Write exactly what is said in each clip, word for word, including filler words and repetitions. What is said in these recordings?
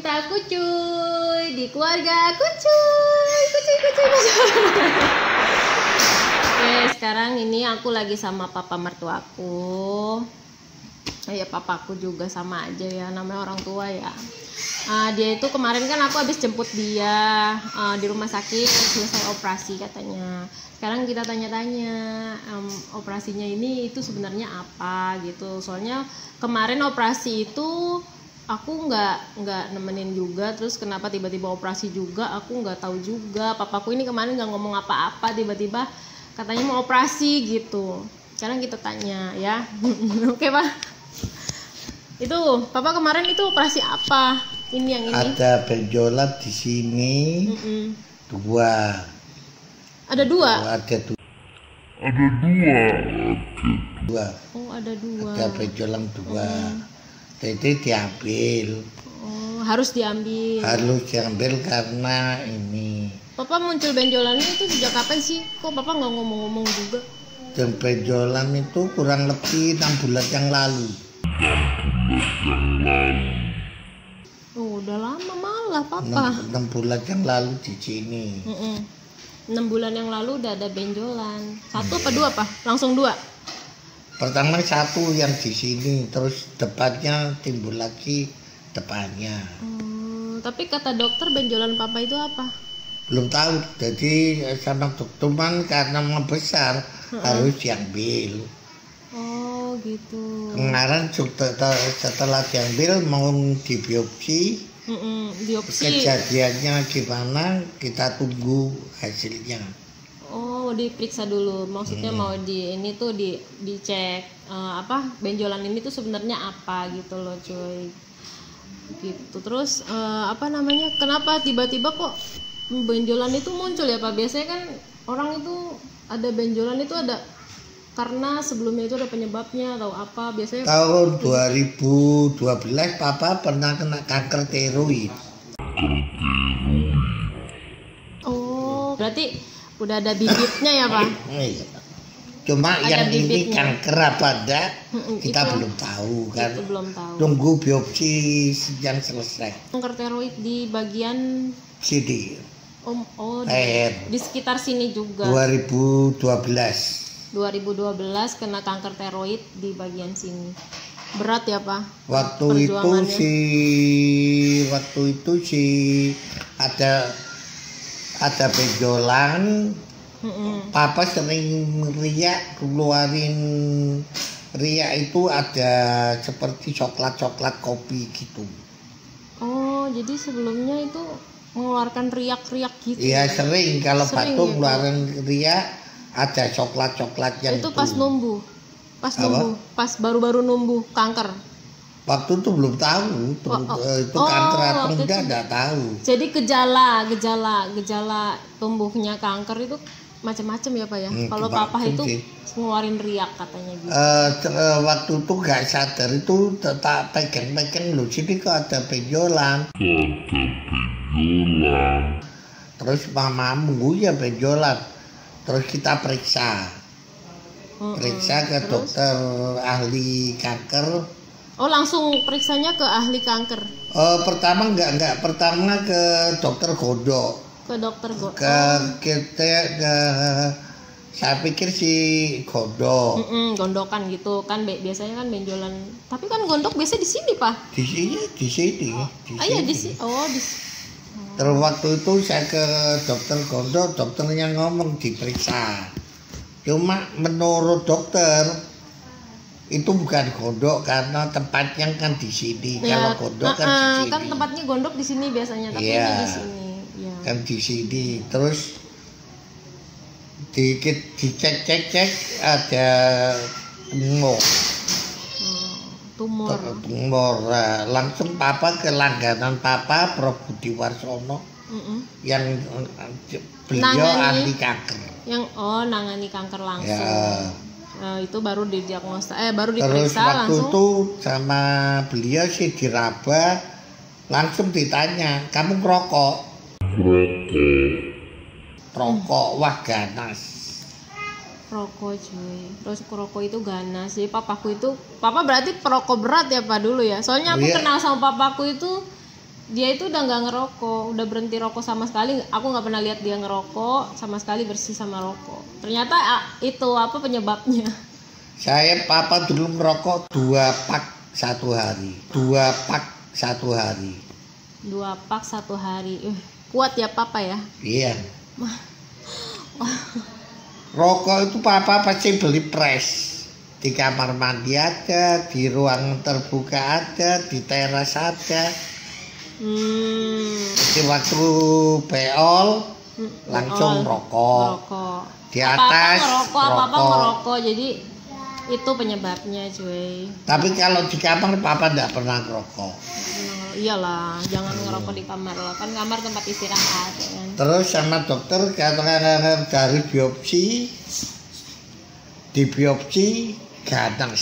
kita kucuy di keluarga kucuy, kucuy, kucuy, kucuy. Oke, sekarang ini aku lagi sama papa mertuaku. Ya papaku juga sama aja ya, namanya orang tua ya. Uh, dia itu kemarin kan aku habis jemput dia uh, di rumah sakit selesai operasi katanya. Sekarang kita tanya-tanya um, operasinya ini itu sebenarnya apa gitu. Soalnya kemarin operasi itu aku nggak nggak nemenin juga, terus kenapa tiba-tiba operasi juga aku nggak tahu juga. Papaku ini kemarin nggak ngomong apa-apa, tiba-tiba katanya mau operasi gitu. Sekarang kita tanya ya. Oke pak, itu papa kemarin itu operasi apa? Ini yang ini ada benjolan di sini. Mm-mm. dua ada dua oh, ada dua ada dua dua oh ada dua ada benjolan dua. Mm. Jadi diambil. Oh, harus diambil harus diambil karena ini. Papa muncul benjolannya itu sejak kapan sih? Kok papa nggak ngomong-ngomong juga? Dan benjolan itu kurang lebih enam bulan yang lalu. enam bulan yang lalu. Oh, udah lama malah papa. enam bulan yang lalu di sini. Mm-mm. enam bulan yang lalu udah ada benjolan. Satu apa dua pak? Langsung dua? Pertama satu yang di sini, terus depannya timbul lagi depannya. Hmm, tapi kata dokter benjolan papa itu apa? Belum tahu. Jadi sama dokter man karena membesar mm-hmm. harus diambil. Oh gitu. Kemarin setelah diambil mau dibiopsi. Mm-mm, biopsi. Kejadiannya gimana kita tunggu hasilnya. Oh, diperiksa dulu. Maksudnya hmm. mau di ini tuh di dicek uh, apa benjolan ini tuh sebenarnya apa gitu loh, cuy. Gitu. Terus uh, apa namanya? Kenapa tiba-tiba kok benjolan itu muncul ya, Pak? Biasanya kan orang itu ada benjolan itu ada karena sebelumnya itu ada penyebabnya atau apa biasanya. Tahun dua ribu dua belas papa pernah kena kanker tiroid. Oh, berarti udah ada bibitnya ya pak? Cuma ada yang bibitnya. Ini kanker apa enggak kita itu, belum tahu kan. Itu belum tahu. Tunggu biopsi yang selesai. Kanker tiroid di bagian sini. Oh, oh di, di sekitar sini juga. dua ribu dua belas dua ribu dua belas kena kanker tiroid di bagian sini. Berat ya pak? Waktu itu si waktu itu si ada ada benjolan. Mm-mm. Papa sering riak, keluarin riak itu ada seperti coklat-coklat kopi gitu. Oh, jadi sebelumnya itu mengeluarkan riak-riak gitu. Iya, sering kalau sering batuk gitu. Keluarin riak ada coklat-coklat yang itu pas numbuh. Pas Apa? numbuh, pas baru-baru numbuh kanker. Waktu itu belum tahu itu, oh, oh. itu kanker oh, atau enggak, enggak tahu. Jadi gejala, gejala, gejala tumbuhnya kanker itu macam-macam ya pak ya. Hmm, kalau papa itu sih ngeluarin riak katanya gitu. Uh, uh, waktu itu nggak sadar itu tetap pegang-pegang loh. Sini kok ada benjolan. Ada benjolan. Terus mamamu ya benjolan. Terus kita periksa, uh-uh. periksa ke Terus? dokter ahli kanker. Oh langsung periksanya ke ahli kanker? Uh, pertama enggak enggak pertama ke dokter Gondok. Ke dokter Gondok. Ke kita ke saya pikir si Gondok. Mm-mm, gondokan gitu kan biasanya kan benjolan. Tapi kan gondok biasanya di sini pak? Di sini di sini. Oh, di ah, iya di sini. Oh di. Terus waktu itu saya ke dokter Gondok, dokternya ngomong diperiksa. Cuma menurut dokter itu bukan gondok karena tempatnya kan di sini. Ya, kalau gondok kan uh, di sini. Kan tempatnya gondok di sini biasanya, tapi ya, ini di sini. Ya. Kan di sini. Terus dikit dicek-cek-cek ada tumor. Tumor. Tumor. Langsung papa ke langganan papa Prof Budi Warsono. Mm-mm. Yang beliau nangani, ahli kanker. Yang oh nangani kanker langsung. Ya. Nah, itu baru didiagnosa eh baru Terus diperiksa waktu langsung. Itu sama beliau sih diraba, langsung ditanya, kamu ngerokok? Rokok. Rokok, wah ganas. Rokok cuy, terus rokok itu ganas. Jadi papaku itu, papa berarti perokok berat ya pak dulu ya. Soalnya aku oh, iya. kenal sama papaku itu dia itu udah nggak ngerokok, udah berhenti rokok sama sekali. Aku nggak pernah lihat dia ngerokok sama sekali, bersih sama rokok. Ternyata ah, itu apa penyebabnya? Saya papa dulu merokok dua pak satu hari, dua pak satu hari. Dua pak satu hari, uh, kuat ya papa ya? Iya. Rokok itu papa pasti beli pres. Di kamar mandi ada, di ruang terbuka ada, di teras ada. Hmm. Jadi waktu beol langsung beol, rokok. Rokok. Di atas apa-apa ngerokok, rokok. apa-apa ngerokok. Jadi itu penyebabnya, cuy. Tapi kalau di kamar papa enggak pernah ngerokok. Iyalah, jangan ngerokok di kamar lah. Kan kamar tempat istirahat ya kan. Terus sama dokter katakan dari biopsi, di biopsi ganas.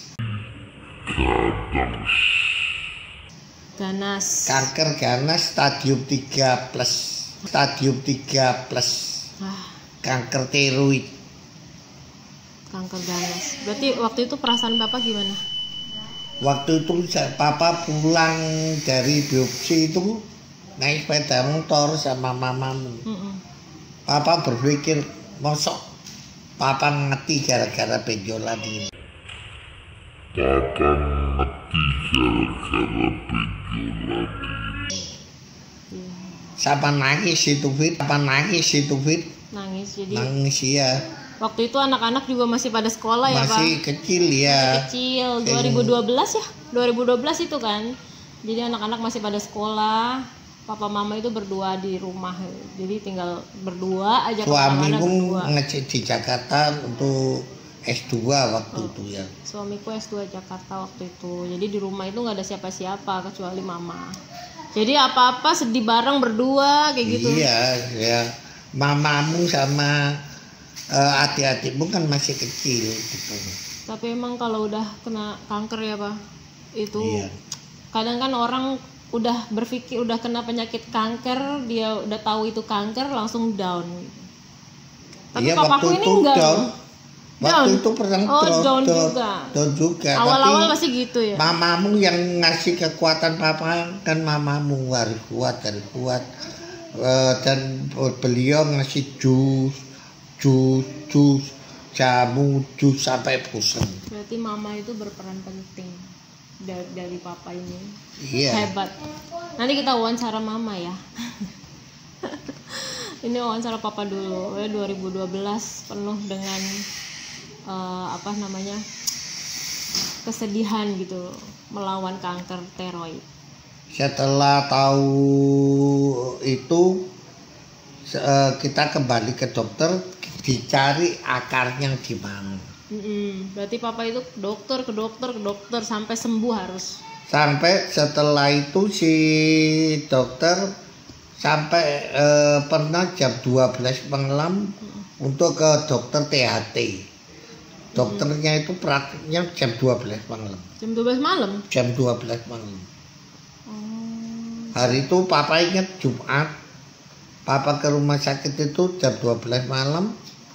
Ganas. Ganas. Kanker ganas stadium tiga plus. Stadium tiga plus. Ah, Kanker tiroid. kanker ganas. Berarti waktu itu perasaan Bapak gimana? Waktu itu saya- papa pulang dari biopsi itu naik sepeda motor sama mamamu. Mm-mm. Papa berpikir, mosok papa ngerti gara-gara benjolan ini. Papa mati gara-gara benjolan ini. Iya. Siapa nangis itu Fit? Siapa nangis itu Fit? Nangis. Jadi Nangis ya. waktu itu anak-anak juga masih pada sekolah ya Pak? Masih kecil ya. Masih kecil. dua ribu dua belas ya? dua ribu dua belas itu kan. Jadi anak-anak masih pada sekolah. Papa mama itu berdua di rumah. Jadi tinggal berdua aja. kemana-mana Suamimu berdua. ngecek di Jakarta untuk S dua waktu Oh. itu ya. Suamiku S dua Jakarta waktu itu. Jadi di rumah itu nggak ada siapa-siapa kecuali mama. Jadi apa-apa sedih bareng berdua kayak gitu. Iya, ya. Mamamu sama eh, adik-adikmu kan masih kecil gitu. Tapi emang kalau udah kena kanker ya Pak, itu Iya. kadang kan orang udah berpikir udah kena penyakit kanker, dia udah tahu itu kanker langsung down. Tapi Iya, papaku waktu ini itu enggak. down. loh. Waktu Down. itu pernah Oh, down, down down, juga. down juga. Awal-awal Tapi masih gitu ya. mamamu yang ngasih kekuatan papa kan mamamu harus kuat harus kuat. Eh, dan beliau ngasih jus, jus, jus, jamu, jus sampai bosan. Berarti mama itu berperan penting dari, dari papa ini. Iya. Hebat. Nanti kita wawancara mama ya. Ini wawancara papa dulu. Ya, dua ribu dua belas penuh dengan eh, apa namanya? kesedihan gitu melawan kanker tiroid. Setelah tahu itu eh, kita kembali ke dokter dicari akarnya di mana. Mm-mm. Berarti papa itu ke dokter ke dokter ke dokter sampai sembuh harus. Sampai setelah itu si dokter sampai eh, pernah jam dua belas malam untuk ke dokter T H T. Dokternya itu praktiknya jam dua belas malam. Jam dua belas malam. Jam dua belas malam. Oh. Hari itu papa ingat Jumat. Papa ke rumah sakit itu jam dua belas malam.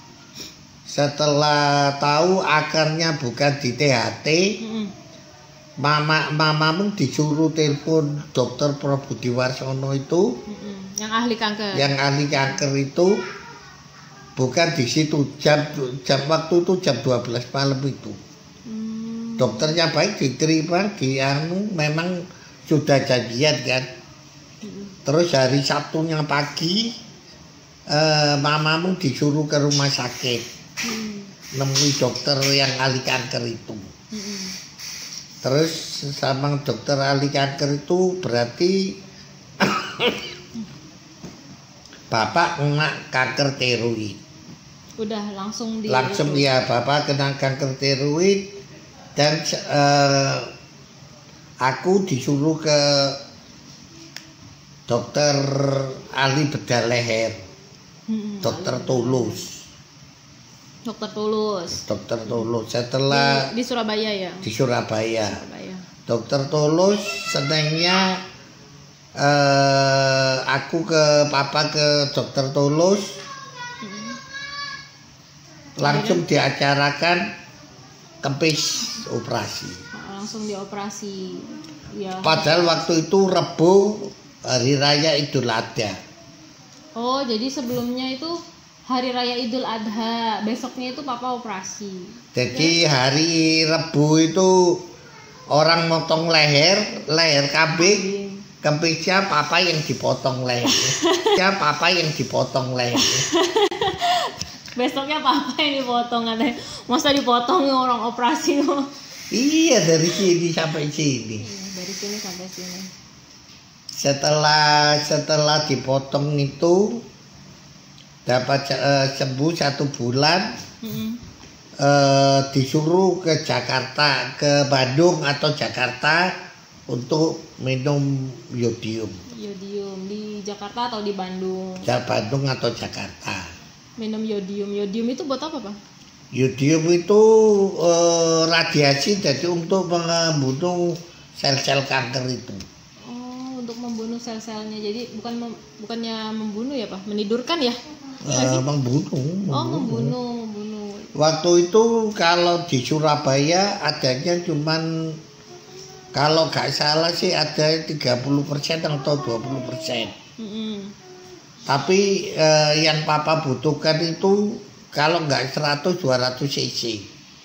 Setelah tahu akarnya bukan di T H T, Mm-mm. mama mamamu disuruh telepon dokter Probudiwarsono itu Mm-mm. Yang ahli kanker. yang ahli kanker itu bukan di situ jam jam waktu itu jam dua belas malam itu. Hmm. Dokternya baik diterima di anu memang sudah janjian kan. Terus hari Sabtunya pagi eh, mamamu disuruh ke rumah sakit Hmm. nemui dokter yang ahli kanker itu. Mm-mm. Terus sama dokter ahli kanker itu berarti bapak kena kanker tiroid. Udah langsung di Langsung itu. ya bapak kena kanker tiroid dan eh, aku disuruh ke dokter ahli bedah leher, Mm-mm. dokter Tulus. Dokter Tulus. Dokter Tulus setelah Di, di Surabaya ya. di Surabaya. Surabaya. Dokter Tulus senengnya eh, aku ke papa ke dokter Tulus Mm-mm. langsung diacarakan kempis operasi. Langsung dioperasi. Ya. Padahal waktu itu Rebo hari raya Idul Adha. Oh, jadi sebelumnya itu hari raya Idul Adha, besoknya itu papa operasi. Jadi hari Rebu itu orang motong leher, leher kambing, kambingnya papa yang dipotong leher. Ya papa yang dipotong leher. Besoknya papa yang dipotong, katanya. Masa dipotong orang operasi loh. Iya, dari sini sampai sini. Iya, dari sini sampai sini. Setelah setelah dipotong itu dapat uh, sembuh satu bulan, Mm-hmm. uh, disuruh ke Jakarta, ke Bandung atau Jakarta untuk minum yodium. Yodium di Jakarta atau di Bandung? Ja- Bandung atau Jakarta. Minum yodium. Yodium itu buat apa, Pak? Yodium itu uh, radiasi, jadi untuk membunuh sel-sel kanker itu. Oh, untuk membunuh sel-selnya. Jadi bukan mem- bukannya membunuh ya, Pak? Menidurkan ya? Uh, membunuh, Oh, membunuh. membunuh, membunuh. Waktu itu kalau di Surabaya adanya cuman, kalau nggak salah sih ada tiga puluh persen atau dua puluh persen. Mm-mm. Tapi eh, yang papa butuhkan itu kalau nggak seratus dua ratus cc.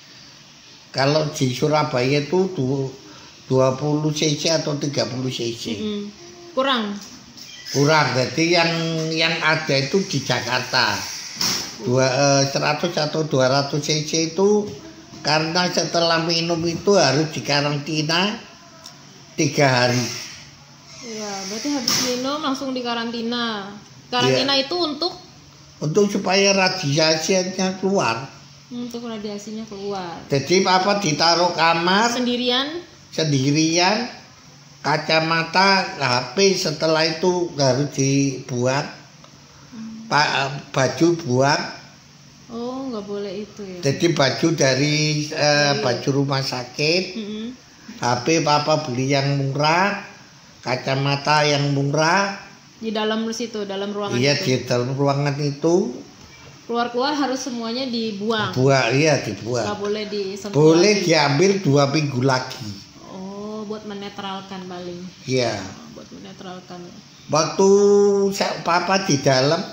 Kalau di Surabaya itu dua puluh cc atau tiga puluh cc. Mm-mm. Kurang. Kurang, jadi yang yang ada itu di Jakarta. Dua, eh, seratus atau dua ratus cc itu karena setelah minum itu harus dikarantina tiga hari. Iya, berarti habis minum langsung dikarantina. Karantina itu untuk Untuk supaya radiasinya keluar. untuk radiasinya keluar. Jadi papa ditaruh kamar Sendirian? sendirian, kacamata, H P setelah itu harus dibuang, pa- baju buang. Oh, nggak boleh itu ya. Jadi baju dari eh, baju rumah sakit, Mm-mm. H P papa beli yang murah, kacamata yang murah. Di dalam situ, dalam ruangan Iya, itu. di dalam ruangan itu Keluar-keluar harus semuanya dibuang. buang, iya Nggak dibuang. boleh disentuh. Boleh lagi. diambil dua minggu lagi. Oh, buat menetralkan paling. Iya. Oh, buat menetralkan. Waktu sa- papa di dalam,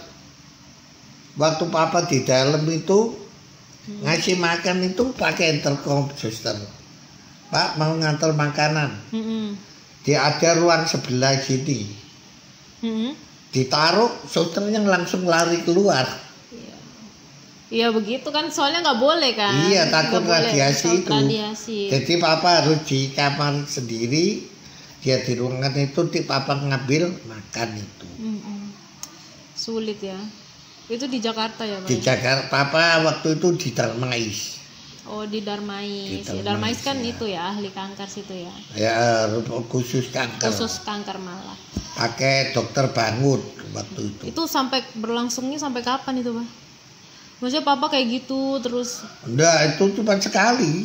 waktu papa di dalam itu ngasih makan itu pakai intercom suster. Pak mau ngantar makanan. Mm-mm. Dia ada ruang sebelah sini. Mm-mm. Ditaruh, susternya langsung lari keluar. Iya. Iya begitu kan, soalnya nggak boleh kan. Iya, takut Nggak boleh, radiasi takut itu. Radiasi. Jadi papa harus di kamar sendiri. Dia di ruangan itu, di papa ngambil makan itu. Mm-mm. Sulit ya. Itu di Jakarta ya, Pak? Di Jakarta, papa waktu itu di Darmais. Oh, di Darmais. Di Ya, Darmais, Darmais kan ya. itu ya, ahli kanker situ ya. Ya khusus kanker. Khusus kanker malah. Pakai dokter Bangun waktu itu. Itu sampai berlangsungnya sampai kapan itu, Pak? Maksudnya papa kayak gitu terus Enggak, itu cuma sekali.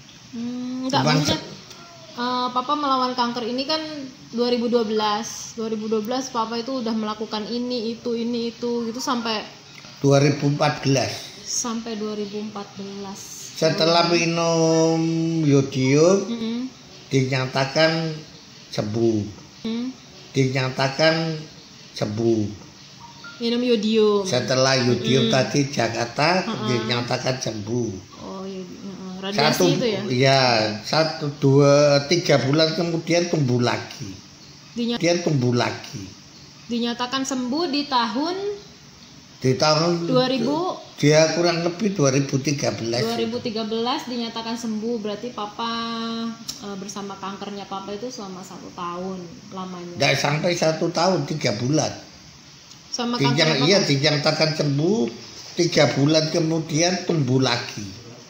hmm, enggak Cuman maksudnya eh, papa melawan kanker ini kan dua ribu dua belas. dua ribu dua belas papa itu udah melakukan ini itu ini itu gitu sampai dua ribu empat belas. sampai dua ribu empat belas. Setelah minum yodium Mm-mm. dinyatakan sembuh. Hmm. Dinyatakan sembuh. Minum yodium. Setelah yodium Mm-mm. tadi Jakarta Uh-uh. dinyatakan sembuh. Oh iya, heeh. Radiasi Satu, itu ya. ya, satu, dua, tiga bulan kemudian tumbuh lagi. Dinya- Dia tumbuh lagi. dinyatakan sembuh di tahun Di tahun dua ribu dia kurang lebih dua ribu tiga belas. dua ribu tiga belas dinyatakan sembuh, berarti papa eh, bersama kankernya papa itu selama satu tahun lamanya. Tidak sampai satu tahun, tiga bulan. Sama Dinyang, kankernya iya papa. dinyatakan sembuh, tiga bulan kemudian tumbuh lagi.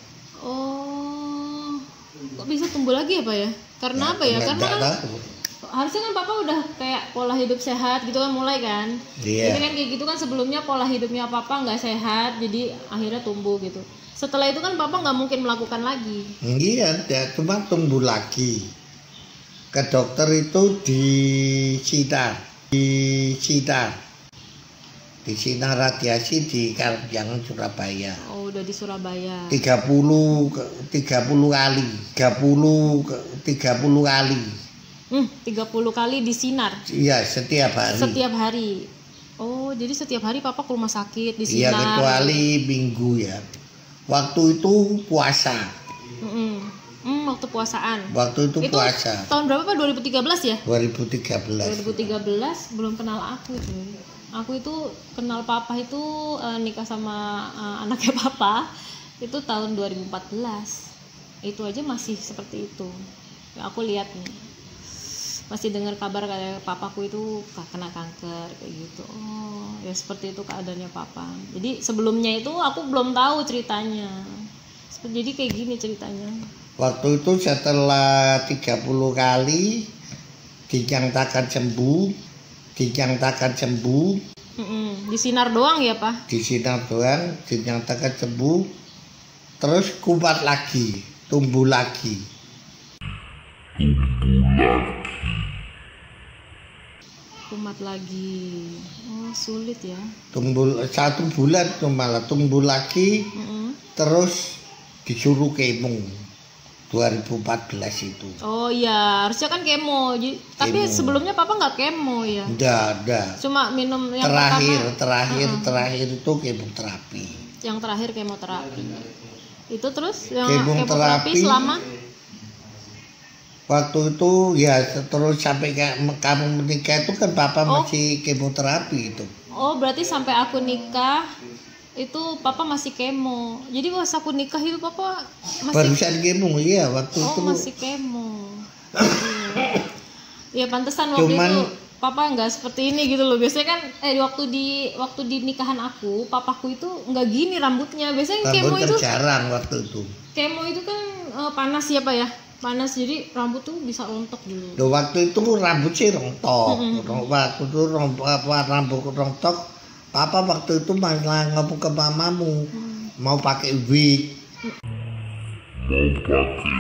Oh, kok bisa tumbuh lagi ya, Pak ya? Karena Nah, apa ya? nggak- Karena nggak kan tahu. harusnya kan papa udah kayak pola hidup sehat gitu kan mulai kan. Iya. Jadi kan kayak gitu kan sebelumnya pola hidupnya papa nggak sehat, jadi akhirnya tumbuh gitu. Setelah itu kan papa nggak mungkin melakukan lagi. Iya, dia cuma tumbuh lagi. Ke dokter itu di Cina, di Cina, di Cina radiasi di Karangjangan Surabaya. Oh, udah di Surabaya. tiga puluh, tiga puluh kali, tiga puluh, tiga puluh kali. Hmm, tiga puluh kali disinar. Iya, setiap hari. Setiap hari. Oh, jadi setiap hari papa ke rumah sakit Iya, disinar. kecuali minggu ya. Waktu itu puasa. Mm-mm. Hmm, waktu puasaan. Waktu itu, Itu puasa. tahun berapa Pak? dua ribu tiga belas ya? dua ribu tiga belas. dua ribu tiga belas belum kenal aku itu. Aku itu kenal papa itu uh, nikah sama uh, anaknya papa itu tahun dua ribu empat belas. Itu aja masih seperti itu. Ya, aku lihat nih. Masih dengar kabar kayak papaku itu kena kanker kayak gitu. Oh, ya seperti itu keadaannya papa. Jadi sebelumnya itu aku belum tahu ceritanya. Jadi kayak gini ceritanya. Waktu itu setelah tiga puluh kali dinyatakan sembuh, dinyatakan sembuh, Mm-mm. Disinar doang ya Pak? disinar doang, dinyatakan sembuh, terus kumat lagi, tumbuh lagi. Tumbuh lagi. Kumat lagi. Oh, sulit ya. Tumbuh satu bulan tuh malah tumbuh lagi, Mm-mm. terus disuruh kemo dua ribu empat belas itu. Oh iya, harusnya kan kemo. Jadi, tapi Kemo. sebelumnya papa nggak kemo ya? Udah, udah. Cuma minum yang Terakhir, pertama. terakhir, Uh-uh. terakhir itu kemoterapi. Yang terakhir kemoterapi. Itu terus yang Kemoterapi. kemoterapi selama Waktu itu ya terus sampai kayak kamu menikah itu kan papa Oh. masih kemoterapi itu. Oh, berarti sampai aku nikah itu papa masih kemo. Jadi pas aku nikah itu papa masih Barusan kemo ya waktu Oh, itu. masih kemo. Iya, pantesan waktu Cuman- itu papa nggak seperti ini gitu loh. Biasanya kan eh waktu di waktu di nikahan aku, papaku itu nggak gini rambutnya. Biasanya kemo Rambut itu jarang waktu itu. kemo itu kan eh, panas ya Pak ya. Panas jadi rambut tuh bisa rontok dulu. Loh, waktu itu rambut sih rontok. Mm-mm. Rong- Waktu itu rambut, apa, rambut rontok. Papa waktu itu malah ngomong ke mamamu mau pakai wig. Mau pakai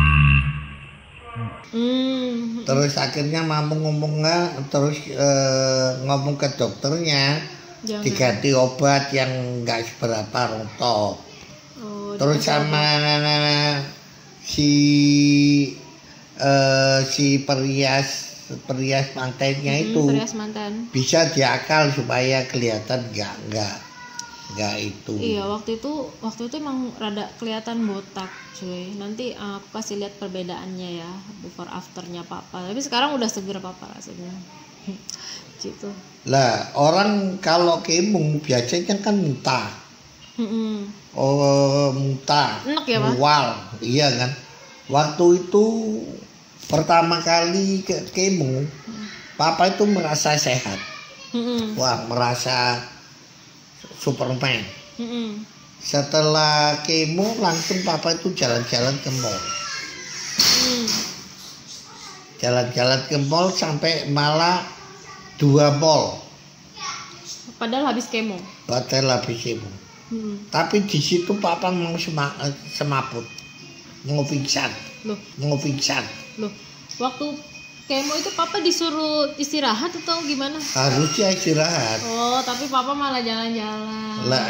Hmm. Terus akhirnya mama ngomong nggak, terus eh, ngomong ke dokternya Jangan. diganti obat yang nggak seberapa rontok. Oh, Terus dikasih sama si eh, si perias perias mantainya obat. itu Hmm, perias mantan. bisa diakal supaya kelihatan nggak nggak nggak itu. Iya, waktu itu waktu itu emang rada kelihatan botak, cuy. Nanti uh, aku kasih lihat perbedaannya ya, before afternya papa. Tapi sekarang udah seger papa rasanya. Gitu. Lah orang kalau kemo biasanya kan muntah. Mm-mm. Oh, muntah, Enak ya, Pak? mual, iya kan. Waktu itu pertama kali ke kemo, papa itu merasa sehat. Mm-mm. Wah, merasa Superman. Mm-mm. Setelah kemo langsung papa itu jalan-jalan ke mall. Mm. Jalan-jalan ke mall sampai malah dua mall. Padahal habis kemo. Hotel habis kemo. Mm. Tapi di situ papa mau sema- semaput, mau pingsan, Loh, mau pingsan. loh. Waktu kemo itu papa disuruh istirahat atau gimana? Harusnya istirahat. Oh, tapi papa malah jalan-jalan. Lah,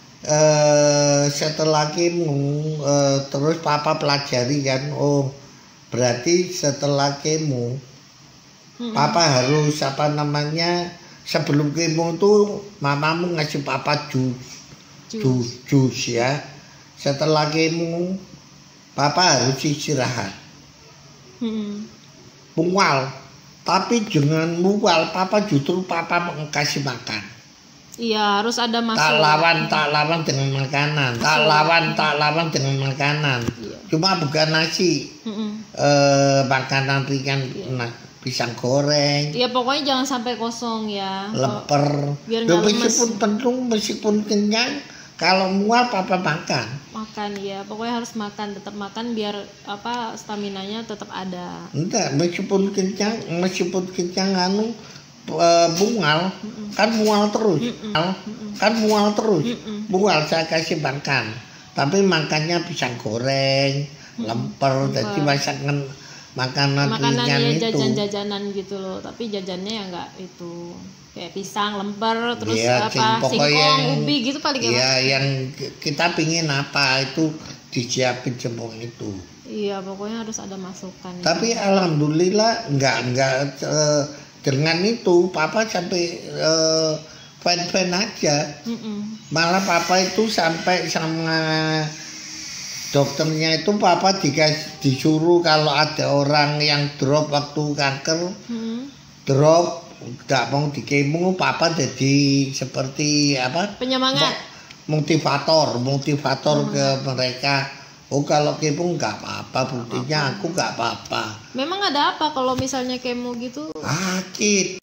eh, setelah kemo eh, terus papa pelajari kan, oh berarti setelah kemo Mm-mm. papa harus apa namanya, sebelum kemo tuh mamamu ngasih papa jus, Jus. jus, jus ya. Setelah kemo papa harus istirahat, Mm-mm. mual, tapi jangan mual, papa justru papa kasih makan. Iya, harus ada masuk. Tak lawan, tak lawan dengan makanan. Tak Betul. lawan, tak lawan dengan makanan. Iya. Cuma bukan nasi, Mm-mm. eh, makanan ringan, Iya. nah, pisang goreng, Ya pokoknya jangan sampai kosong ya. lemper. biar Loh, nggak lemes. meskipun pentung, meskipun kenyang, kalau mual papa makan. Makan ya, pokoknya harus makan, tetap makan biar apa staminanya tetap ada. Enggak, meskipun kenyang, meskipun kenyang anu eh, mual, kan mual terus, Mual, kan mual terus, Mm-mm. mual saya kasih makan, tapi makannya pisang goreng, lemper, jadi masakan makanan Makanan ringan ya itu. jajan-jajanan gitu loh, tapi jajannya ya enggak itu kayak pisang, lemper, terus Iya, apa sing- pokoknya singkong, yang- ubi gitu paling Iya, enak. yang kita pingin apa itu disiapin semua itu. Iya, pokoknya harus ada masukan. Tapi alhamdulillah nggak nggak eh, dengan itu papa sampai eh, fan-fan aja. Mm-mm. Malah papa itu sampai sama dokternya itu papa dikas, disuruh kalau ada orang yang drop waktu kanker, Mm-mm. drop nggak mau dikemo, papa jadi seperti apa? Penyemangat. Motivator, motivator hmm. ke mereka. Oh kalau kemo nggak apa-apa, buktinya aku nggak apa-apa. Memang ada apa kalau misalnya kemo gitu? Sakit,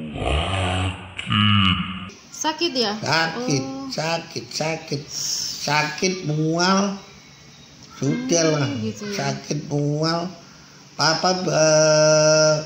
Sakit ya? sakit, Oh. sakit, sakit, sakit mual. Sudah lah, Hmm, gitu ya. sakit mual. Papa eh,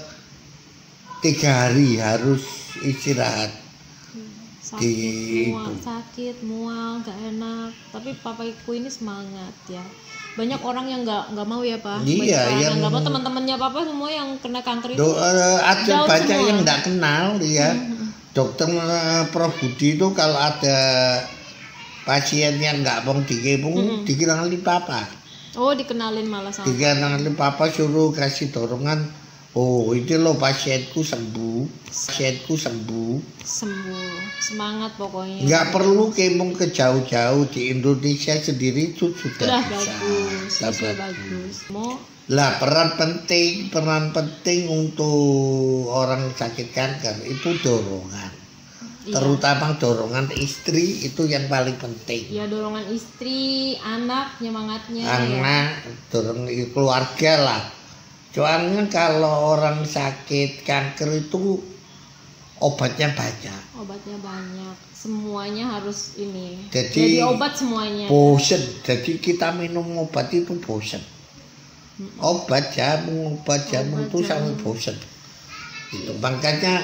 tiga hari harus istirahat. Sakit, Di mual, itu. sakit, mual, gak enak. Tapi papaku ini semangat ya. Banyak orang yang nggak nggak mau ya pak. Iya, Banyak orang yang- nggak mau, teman-temannya papa semua yang kena kanker itu. Do, eh, ada Jauh banyak semua. yang nggak kenal ya. Hmm. Dokter eh, Prof Budi itu kalau ada pasien yang nggak mau dikepung, Mm-mm. dikenalin papa. Oh dikenalin malah sama. Dikenalin papa, suruh kasih dorongan. Oh ini loh pasienku sembuh, pasienku sembuh. Sembuh, semangat pokoknya. Nggak perlu kemung ke jauh-jauh, di Indonesia sendiri itu sudah Sudah bisa. bagus, Sudah sudah bagus. bagus. Mau Lah peran penting, peran penting untuk orang sakit kanker itu dorongan. iya. Terutama dorongan istri itu yang paling penting. Ya dorongan istri, anak, nyemangatnya. Ya. Anak, dorong keluarga lah. Soalnya kalau orang sakit kanker itu obatnya banyak. Obatnya banyak, semuanya harus ini. Jadi, Jadi obat semuanya. Bosen, jadi kita minum obat itu bosen. Mm-mm. Obat jamu, obat jamu Obat itu sangat jamu. bosen. Itu makanya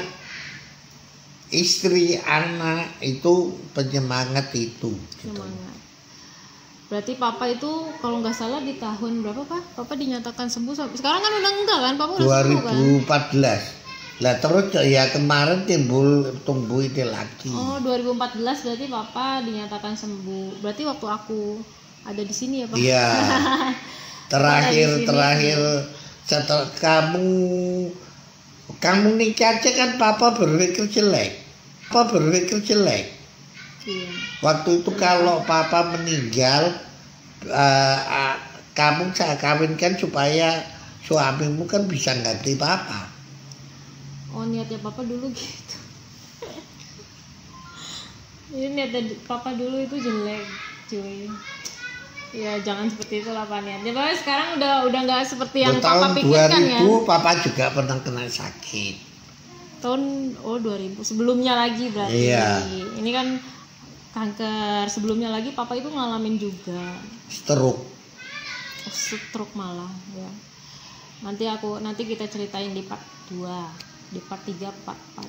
istri, anak itu penyemangat itu. Gitu. Semangat. Berarti papa itu kalau nggak salah di tahun berapa pak? Papa dinyatakan sembuh sampai sekarang kan udah enggak kan? Papa udah sembuh kan? dua ribu empat belas. Lah terus ya kemarin timbul tumbuh ini lagi. Oh dua ribu empat belas berarti papa dinyatakan sembuh. Berarti waktu aku ada di sini ya pak? Iya. Ada Terakhir di sini. terakhir setelah kamu kamu nikah aja kan papa berpikir jelek. Papa berpikir jelek. Iya. Waktu itu kalau papa meninggal, eh, ah, kamu saya kawinkan supaya suamimu kan bisa ganti papa. Oh niatnya papa dulu gitu. Ini niatnya papa dulu itu jelek, cuy. Ya jangan seperti itu lah pak niatnya. Pak sekarang udah udah nggak seperti yang Di papa tahun pikirkan ya. dua ribu papa juga pernah kena sakit. Tahun oh dua ribu sebelumnya lagi berarti. Iya. Ini kan kanker sebelumnya lagi papa itu ngalamin juga. Stroke. Oh, stroke malah ya. Nanti aku nanti kita ceritain di part dua, di part tiga, part empat.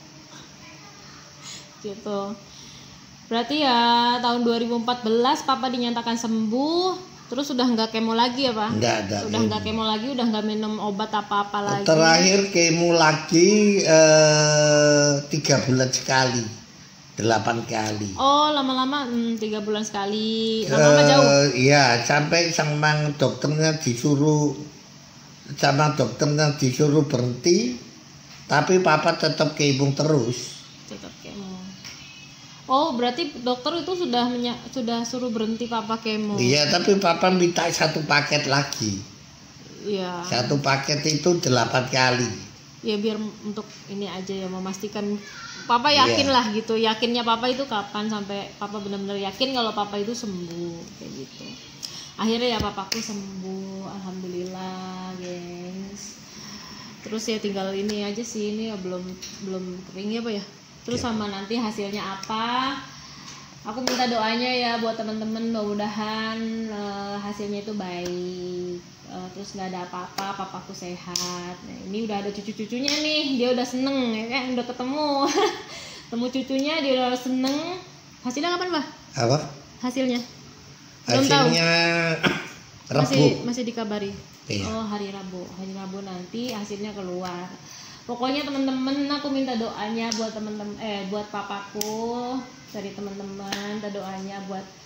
Gitu. Berarti ya tahun dua ribu empat belas papa dinyatakan sembuh, terus udah nggak kemo lagi ya, Pak? Enggak ada. Udah nggak kemo lagi, udah nggak minum obat apa-apa lagi. Terakhir kemo lagi eh, tiga bulan sekali, delapan kali. Oh, lama-lama hmm, tiga bulan sekali. Lama-lama Eh, jauh. Iya, sampai sama dokternya disuruh sama dokternya disuruh berhenti, tapi papa tetap kemo terus. Tetap kemo. Oh, berarti dokter itu sudah menya- sudah suruh berhenti papa kemo. Iya, tapi papa minta satu paket lagi. Iya. Satu paket itu delapan kali. Ya biar untuk ini aja ya memastikan papa yakin Iya. lah gitu. Yakinnya papa itu kapan sampai papa benar-benar yakin kalau papa itu sembuh kayak gitu. Akhirnya ya papaku sembuh, alhamdulillah, gengs. Terus ya tinggal ini aja sih, ini ya belum belum kering ya Pak ya. Terus Ya. sama nanti hasilnya apa? Aku minta doanya ya buat teman-teman, mudah-mudahan eh, hasilnya itu baik. Eh, terus nggak ada apa-apa, papaku sehat. Nah, ini udah ada cucu-cucunya nih, dia udah seneng ya kan, udah ketemu. Temu cucunya dia udah seneng. Hasilnya kapan Pak? Apa? Hasilnya? Belum tahu. Hasilnya Masih Rabu. masih dikabari. Iya. Oh hari Rabu, hari Rabu nanti hasilnya keluar. Pokoknya teman-teman aku minta doanya buat teman-teman eh buat papaku dari teman-teman, minta doanya buat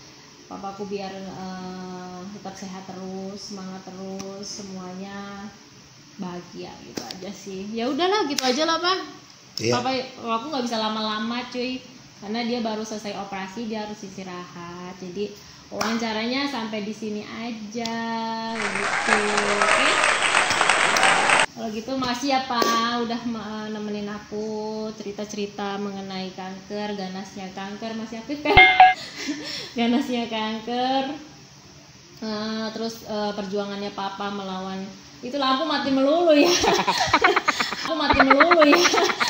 papaku biar uh, tetap sehat terus, semangat terus, semuanya bahagia gitu aja sih. Ya udahlah gitu aja lah Pak. Iya. Papa, aku nggak bisa lama-lama cuy, karena dia baru selesai operasi, dia harus istirahat. Jadi wawancaranya sampai di sini aja gitu. Oke. Kalau gitu makasih ya Pak udah nemenin aku cerita-cerita mengenai kanker, ganasnya kanker, masih aktif kan? Ganasnya kanker. Uh, terus uh, perjuangannya Papa melawan itu lampu mati melulu ya. Aku mati melulu ya.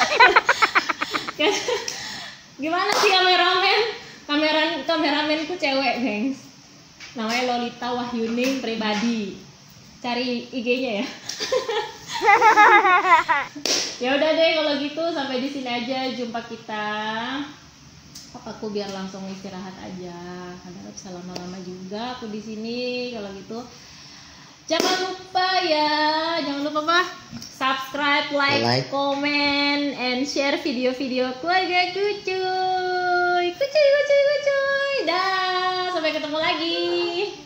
Gimana sih kameramen? Kamera kameramenku cewek, gengs. Namanya Lolita Wahyuning Pribadi. Cari I G-nya ya. Ya udah deh kalau gitu sampai di sini aja jumpa kita. Papaku biar langsung istirahat aja karena gak bisa lama-lama juga aku di sini. Kalau gitu jangan lupa ya, jangan lupa Pak subscribe, like, like. comment, and share video-video keluarga kucuy. Kucuy, kucuy, kucuy. Dah, sampai ketemu lagi.